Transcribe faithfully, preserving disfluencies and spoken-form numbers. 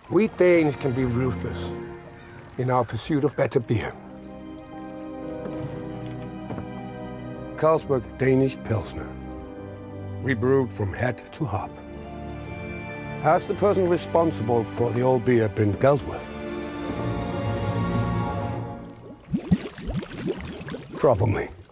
We Danes can be ruthless in our pursuit of better beer. Carlsberg Danish Pilsner. We brewed from head to hop. Has the person responsible for the old beer been dealt with? Probably.